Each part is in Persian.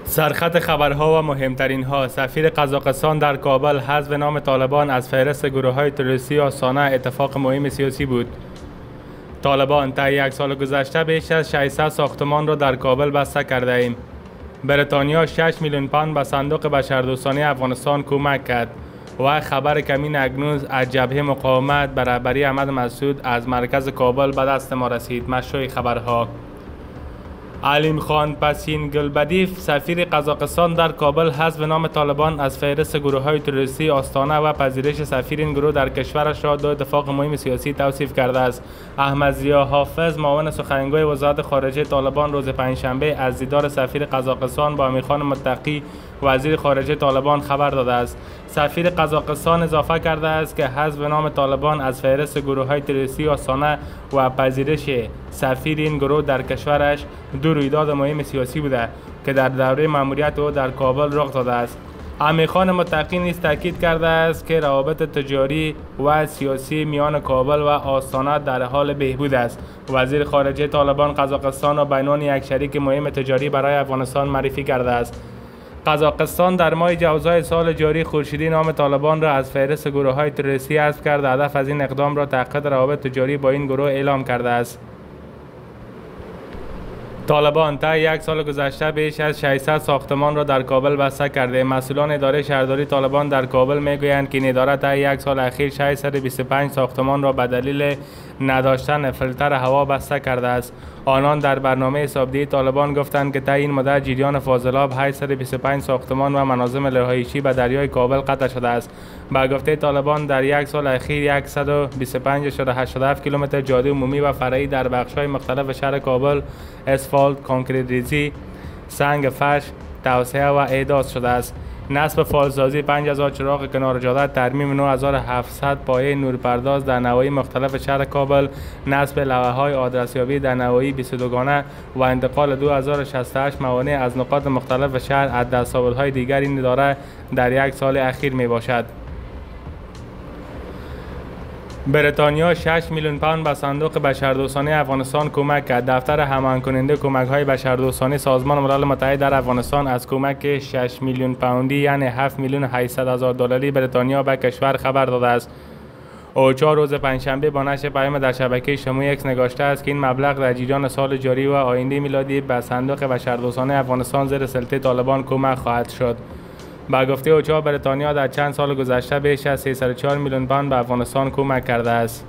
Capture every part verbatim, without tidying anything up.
سرخط خبرها و مهمترین ها: سفیر قزاقستان در کابل حذف نام طالبان از فهرست گروه‌های تروریستی آستانه اتفاق مهم سیاسی بود. طالبان: طی یک سال گذشته بیش از ششصد ساختمان را در کابل بسته کرده ایم. بریتانیا شش میلیون پوند به صندوق بشردوستانه افغانستان کمک کرد. و خبر کمین اگنوز از جبهه مقاومت به رهبری احمد مسعود از مرکز کابل به دست ما رسید. مشروع خبرها: علیم خان پسین گلبدیف سفیر قزاقستان در کابل حذف نام طالبان از فهرست گروه‌های تروریستی آستانه و پذیرش سفیر این گروه در کشورش را دو اتفاق مهم سیاسی توصیف کرده است. احمد ضیا حافظ معاون سخنگوی وزارت خارجه طالبان روز پنجشنبه از دیدار سفیر قزاقستان با امیرخان متقی وزیر خارجه طالبان خبر داده است. سفیر قزاقستان اضافه کرده است که حذف نام طالبان از فهرست گروه‌های تروریستی آستانه و پذیرش سفیر این گروه در کشورش دو رویداد مهم سیاسی بوده که در دوره مأموریت او در کابل رخ داده است. امیرخان متقی نیز تاکید کرده است که روابط تجاری و سیاسی میان کابل و آستانه در حال بهبود است. وزیر خارجه طالبان قزاقستان را به عنوان یک شریک مهم تجاری برای افغانستان معرفی کرده است. قزاقستان در ماه جوزای سال جاری خورشیدی نام طالبان را از فهرست گروه‌های تروریستی حذف کرد. هدف از این اقدام را تعقیب روابط تجاری با این گروه اعلام کرده است. طالبان طی یک سال گذشته بیش از ششصد ساختمان را در کابل بسته کرده. مسئولان اداره شهرداری طالبان در کابل میگویند که این اداره طی یک سال اخیر ششصد و بیست و پنج ساختمان را به دلیل نداشتن فیلتر هوا بسته کرده است. آنان در برنامه حسابدهی طالبان گفتند که طی این مدت جریان فاضلاب هشتصد و بیست و پنج ساختمان و مناظم رهایشی به دریای کابل قطع شده است. به گفته طالبان در یک سال اخیر صد و بیست و پنج ممیز هشتاد و هفت کیلومتر جاده عمومی و فرعی در بخش‌های مختلف شهر کابل اسفالت، کانکریت ریزی، سنگ فرش توسعه و احداث شده است. نصب فالزسازی پنج هزار چراغ کنار جاده، ترمیم نه هزار و هفتصد پایه نورپرداز در نواحی مختلف شهر کابل، نصب لوحه‌های آدرسیابی در نواحی بیست و دو گانه و انتقال دو هزار و شصت و هشت موانع از نقاط مختلف شهر از دستاوردهای دیگر این اداره در یک سال اخیر می باشد. بریتانیا شش میلیون پوند به صندوق بشردوستانه افغانستان کمک کرد. دفتر همان کننده کمک‌های بشردوستانه سازمان ملل متحد در افغانستان از کمک شش میلیون پوندی یعنی هفت میلیون و هشتصد هزار دلاری بریتانیا به کشور خبر داده است. اوچا روز پنجشنبه با نشر پیام در شبکه اجتماعی اکس نگاشته است که این مبلغ در جریان سال جاری و آینده میلادی به صندوق بشردوستانه افغانستان زیر سلطه طالبان کمک خواهد شد. با گفته اوچا بریتانیا در چند سال گذشته بیش از سیصد و چهار میلیون پوند به افغانستان کمک کرده است.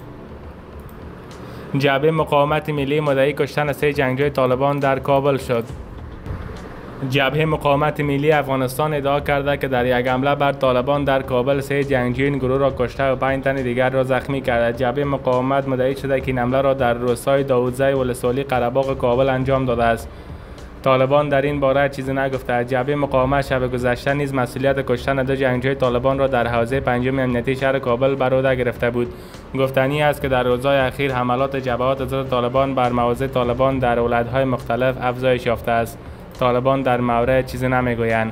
جبهه مقاومت ملی مدعی کشتن سه جنگجوی طالبان در کابل شد. جبهه مقاومت ملی افغانستان ادعا کرده که در یک حمله بر طالبان در کابل سه جنگجوی این گروه را کشته و پنج تن دیگر را زخمی کرده. جبهه مقاومت مدعی شده که این حمله را در روستای داودزی ولسوالی قره‌باغ کابل انجام داده است. طالبان در این باره چیزی نگفته است. جبهه مقاومت شب گذشته نیز مسئولیت کشتن دو جنگجوی طالبان را در حوزه پنجم امنیتی شهر کابل بر عهده گرفته بود. گفتنی است که در روزهای اخیر حملات جبهات ضد طالبان بر مواضع طالبان در ولایت‌های مختلف افزایش یافته است. طالبان در مورد چیزی نمیگویند.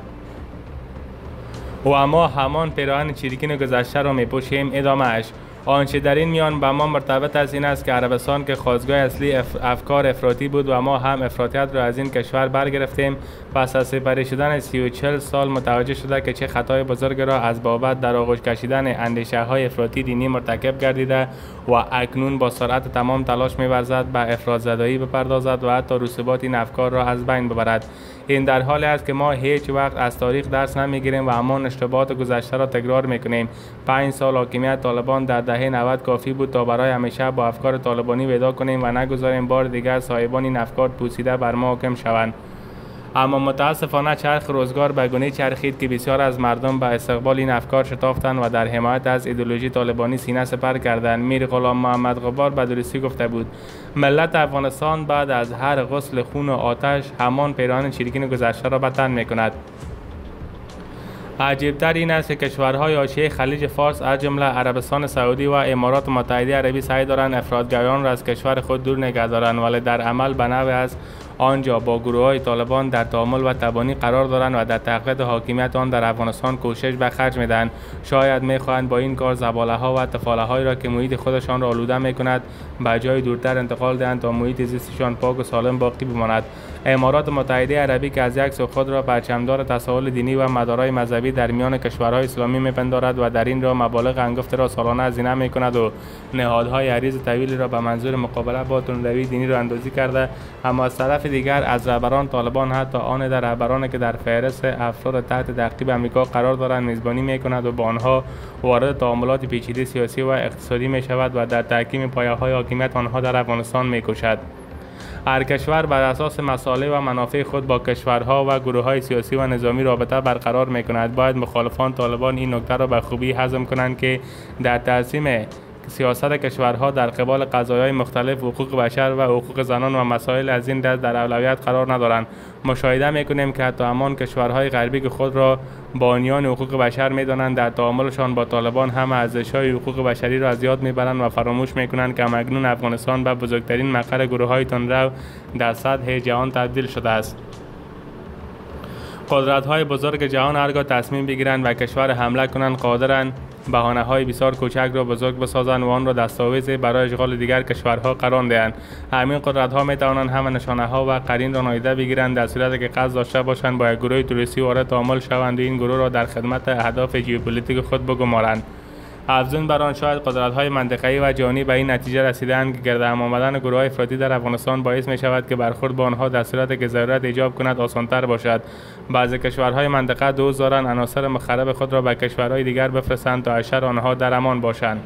و اما همان پیراهن چریکین گذشته را میپوشیم. ادامه اش: آنچه در این میان به ما مرتبط است این است که عربستان که خاستگاه اصلی اف... افکار افراطی بود و ما هم افراطیت را از این کشور برگرفتیم، پس از سپری شدن سی و چهل سال متوجه شده که چه خطای بزرگ را از بابت در آغوش کشیدن اندیشه های افراطی دینی مرتکب گردیده و اکنون با سرعت تمام تلاش می‌ورزد به افراط زدایی بپردازد و حتی رسوبات این افکار را از بین ببرد. این در حالی است که ما هیچ وقت از تاریخ درس نمیگیریم و همان اشتباهات گذشته را تکرار میکنیم. پنج سال حاکمیت طالبان در دهه نود کافی بود تا برای همیشه با افکار طالبانی ودا کنیم و نگذاریم بار دیگر صاحبان این افکار پوسیده بر ما حاکم شوند. اما متاسفانه چرخ روزگار به گونه چرخید که بسیار از مردم به استقبال این افکار شتافتند و در حمایت از ایدئولوژی طالبانی سینه سپر کردند. میر غلام محمد غبار به درستی گفته بود: ملت افغانستان بعد از هر غسل خون و آتش همان پیراهن چریکین گذشته را به تن می‌کند. عجیب‌تر این است که کشورهای حاشیه خلیج فارس از جمله عربستان سعودی و امارات متحده عربی سعی دارند افراطگرایان را از کشور خود دور نگه دارند، ولی در عمل به نحوی از آنجا با گروه‌های طالبان در تعامل و تبانی قرار دارند و در تقویت حاکمیت آن در افغانستان کوشش و خرج می‌دهند. شاید می‌خواهند با این کار زباله‌ها و تفاله‌هایی را که محیط خودشان را آلوده می‌کند به جای دورتر انتقال دهند تا محیط زیستشان پاک و سالم باقی بماند. امارات متحده عربی که از یک سو خود را پرچمدار تساهل دینی و مدارای مذهبی در میان کشورهای اسلامی می‌پندارد و در این راه مبالغ هنگفت را سالانه هزینه می‌کند و نهادهای عریض طویلی را به منظور مقابله با تندروی دینی را اندازی کرده، اما از طرف دیگر از رهبران طالبان حتی آن در رهبرانی که در فهرست افراد تحت تعقیب آمریکا قرار دارند میزبانی می‌کند و با آنها وارد تعاملات پیچیده سیاسی و اقتصادی می‌شود و در تحکیم پایه‌های حاکمیت آنها در افغانستان می‌کوشد. هر کشور بر اساس مصالح و منافع خود با کشورها و گروه‌های سیاسی و نظامی رابطه برقرار می‌کند. باید مخالفان طالبان این نکته را به خوبی هضم کنند که در تنظیم سیاست کشورها در قبال قضایای مختلف حقوق بشر و حقوق زنان و مسائل از این دست در اولویت قرار ندارند. مشاهده می‌کنیم که حتی همان کشورهای غربی که خود را بانیان حقوق بشر می‌دانند در تعاملشان با طالبان هم ارزش‌های حقوق بشری را از یاد می‌برند و فراموش می‌کنند که هم‌اکنون افغانستان به بزرگترین مقر گروه‌های تندرو در سطح جهان تبدیل شده است. قدرت‌های بزرگ جهان هرگاه تصمیم بگیرند و کشور حمله کنند قادرند بهانه‌های بسیار کوچک را بزرگ بسازند و آن را دستاویزی برای اشغال دیگر کشورها قرار دهند. همین قدرت‌ها می‌توانند همه نشانه‌ها و قرین را نادیده بگیرند در صورتی که قصد داشته باشند با یک گروه تروریستی وارد تعامل شوند و این گروه را در خدمت اهداف ژئوپلیتیک خود بگمارند. افزون بر آن شاید قدرت‌های منطقه‌ای و جهانی به این نتیجه رسیدند که گرد هم آمدن گروه‌های افراطی در افغانستان باعث می‌شود که برخورد با آنها در صورتی که ضرورت ایجاب کند آسان‌تر باشد. بعضی کشورهای منطقه دوست دارند عناصر مخرب خود را به کشورهای دیگر بفرستند تا از شر آنها در امان باشند.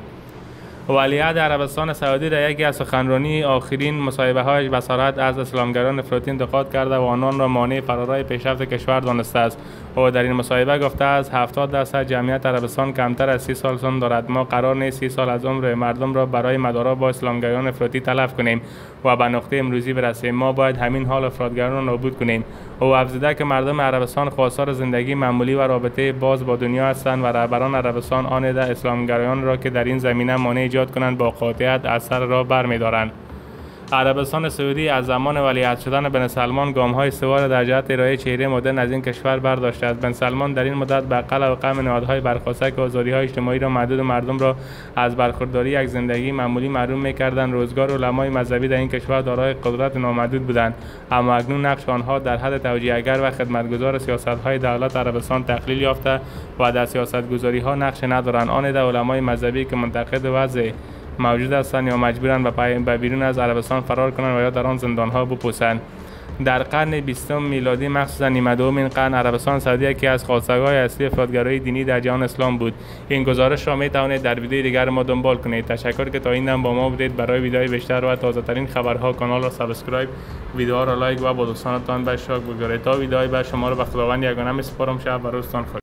ولیعهد عربستان سعودی در یکی از سخنرانی آخرین مصاحبه‌هایش به صراحت از اسلامگران افراطی انتقاد کرده و آنان را مانع فرارای پیشرفت کشور دانسته است. او در این مصاحبه گفته است هفتاد درصد جمعیت عربستان کمتر از سی سال سن دارد. ما قرار نیست سی سال از عمر مردم را برای مدارا با اسلامگران افراطی تلف کنیم و به نقطه امروزی برسیم. ما باید همین حال افراطگران را نابود کنیم. او افزوده که مردم عربستان خواستار زندگی معمولی و رابطه باز با دنیا هستند و رهبران عربستان آن اسلامگرایان را که در این زمینه مانع ایجاد کنند با قاطعیت از سر راه برمی‌دارند. عربستان سعودی از زمان ولیعهد شدن بن سلمان گام‌های استوار در جهت ارائه چهره مدرن از این کشور برداشته است. بن سلمان در این مدت به قلع و قمع نهادهای برخواسته که آزادی‌های اجتماعی را محدود مردم را از برخورداری یک زندگی معمولی محروم می‌کردند. روزگار علمای مذهبی در این کشور دارای قدرت نامحدود بودند، اما اکنون نقش آنها در حد توجیهگر و خدمتگزار سیاست‌های دولت عربستان تقلیل یافته و در سیاست‌گذاری‌ها نقش ندارند. آن در علمای مذهبی که منتقد وضع موجود هستند یا مجبورند به بیرون از عربستان فرار کنند و یا در آن زندان‌ها بپوسند. در قرن بیستم میلادی مخصوصا نیمه دوم قرن عربستان سعودی یکی از خواستگاه‌های اصلی افراطگرایی دینی در جهان اسلام بود. این گزارش را می‌توانید در ویدیوی دیگر ما دنبال کنید. تشکر که تا این دم با ما بودید. برای ویدیوهای بیشتر و تازه‌ترین خبرها کانال را سابسکرایب، ویدیوها را لایک و با دوستانتان به اشتراک بگذارید. تا ویدیوهای بعد شما را به خداوند یگانه می‌سپارم. شب و روزتان خوش.